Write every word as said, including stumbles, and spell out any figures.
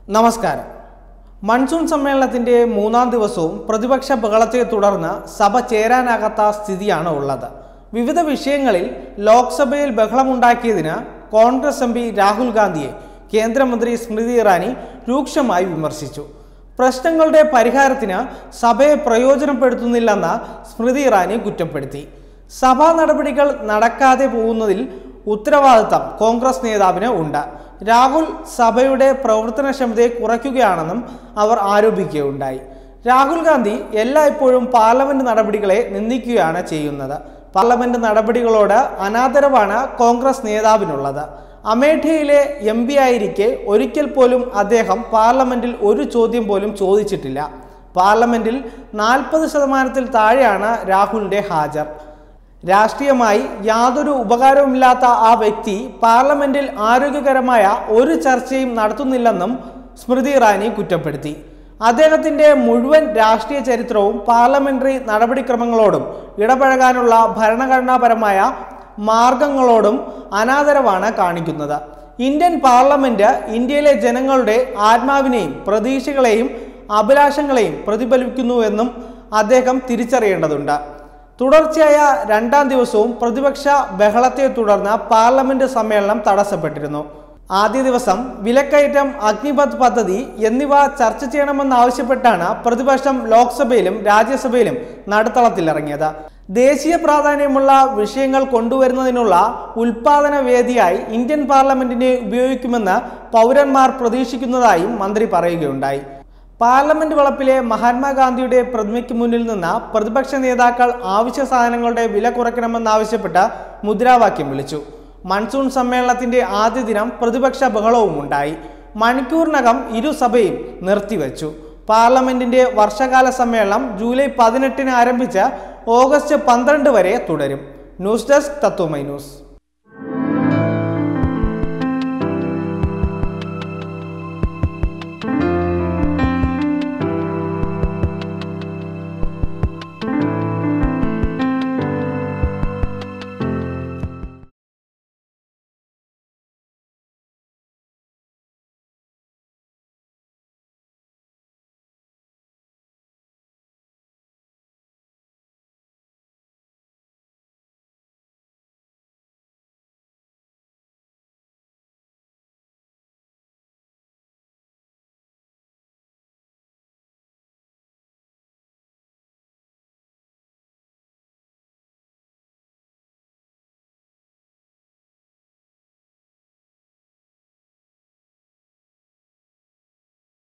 നമസ്കാരം. മൺസൂൺ സമ്മേളനത്തിന്റെ മൂന്നാം ദിവസവും പ്രതിപക്ഷ ബഹളത്തെ തുടർന്ന് സഭ ചേരാനാകാത്ത സ്ഥിതിയാണ് ഉള്ളത്. വിവിധ വിഷയങ്ങളിൽ ലോക്സഭയിൽ ബഹളമുണ്ടാക്കിയതിന് കോൺഗ്രസ് എം പി രാഹുൽ ഗാന്ധിയെ കേന്ദ്രമന്ത്രി സ്മൃതി ഇറാനി രൂക്ഷമായി വിമർശിച്ചു. പ്രശ്നങ്ങളുടെ പരിഹാരത്തിന് സഭയെ പ്രയോജനപ്പെടുത്തുന്നില്ലെന്ന് സ്മൃതി ഇറാനി കുറ്റപ്പെടുത്തി. സഭാ നടപടികൾ നടക്കാതെ പോകുന്നതിൽ ഉത്തരവാദിത്തം കോൺഗ്രസ് നേതാവിന് ഉണ്ട്. രാഹുൽ സഭയുടെ പ്രവർത്തനക്ഷമതയെ കുറയ്ക്കുകയാണെന്നും അവർ ആരോപിക്കുകയുണ്ടായി. രാഹുൽ ഗാന്ധി എല്ലായ്പ്പോഴും പാർലമെന്റ് നടപടികളെ നിന്ദിക്കുകയാണ് ചെയ്യുന്നത്. പാർലമെന്റ് നടപടികളോട് അനാദരവാണ് കോൺഗ്രസ് നേതാവിനുള്ളത്. അമേഠിയിലെ എം പി ആയിരിക്കെ ഒരിക്കൽ പോലും അദ്ദേഹം പാർലമെന്റിൽ ഒരു ചോദ്യം പോലും ചോദിച്ചിട്ടില്ല. പാർലമെന്റിൽ നാൽപ്പത് ശതമാനത്തിൽ താഴെയാണ് രാഹുലിന്റെ ഹാജർ. രാഷ്ട്രീയമായി യാതൊരു ഉപകാരവുമില്ലാത്ത ആ വ്യക്തി പാർലമെന്റിൽ ആരോഗ്യകരമായ ഒരു ചർച്ചയും നടത്തുന്നില്ലെന്നും സ്മൃതി ഇറാനി കുറ്റപ്പെടുത്തി. അദ്ദേഹത്തിന്റെ മുഴുവൻ രാഷ്ട്രീയ ചരിത്രവും പാർലമെന്ററി നടപടിക്രമങ്ങളോടും ഇടപഴകാനുള്ള ഭരണഘടനാപരമായ മാർഗങ്ങളോടും അനാദരവാണ് കാണിക്കുന്നത്. ഇന്ത്യൻ പാർലമെന്റ് ഇന്ത്യയിലെ ജനങ്ങളുടെ ആത്മാവിനെയും പ്രതീക്ഷകളെയും അഭിലാഷങ്ങളെയും പ്രതിഫലിപ്പിക്കുന്നുവെന്നും അദ്ദേഹം തിരിച്ചറിയേണ്ടതുണ്ട്. തുടർച്ചയായ രണ്ടാം ദിവസവും പ്രതിപക്ഷ ബഹളത്തെ തുടർന്ന് പാർലമെന്റ് സമ്മേളനം തടസ്സപ്പെട്ടിരുന്നു. ആദ്യ ദിവസം വിലക്കയറ്റം, അഗ്നിപഥ് പദ്ധതി എന്നിവ ചർച്ച ചെയ്യണമെന്നാവശ്യപ്പെട്ടാണ് പ്രതിപക്ഷം ലോക്സഭയിലും രാജ്യസഭയിലും നടുത്തളത്തിലിറങ്ങിയത്. ദേശീയ പ്രാധാന്യമുള്ള വിഷയങ്ങൾ കൊണ്ടുവരുന്നതിനുള്ള ഉൽപാദന വേദിയായി ഇന്ത്യൻ പാർലമെന്റിനെ ഉപയോഗിക്കുമെന്ന് പൗരന്മാർ പ്രതീക്ഷിക്കുന്നതായും മന്ത്രി പറയുകയുണ്ടായി. പാർലമെന്റ് വളപ്പിലെ മഹാത്മാഗാന്ധിയുടെ പ്രതിമയ്ക്ക് മുന്നിൽ നിന്ന് പ്രതിപക്ഷ നേതാക്കൾ ആവശ്യ സാധനങ്ങളുടെ വില കുറയ്ക്കണമെന്നാവശ്യപ്പെട്ട് മുദ്രാവാക്യം വിളിച്ചു. മൺസൂൺ സമ്മേളനത്തിന്റെ ആദ്യ ദിനം പ്രതിപക്ഷ ബഹളവും ഉണ്ടായി. മണിക്കൂറിനകം ഇരുസഭയും നിർത്തിവെച്ചു. പാർലമെന്റിന്റെ വർഷകാല സമ്മേളനം ജൂലൈ പതിനെട്ടിന് ആരംഭിച്ച് ഓഗസ്റ്റ് പന്ത്രണ്ട് വരെ തുടരും. News desk Tatwamayi news.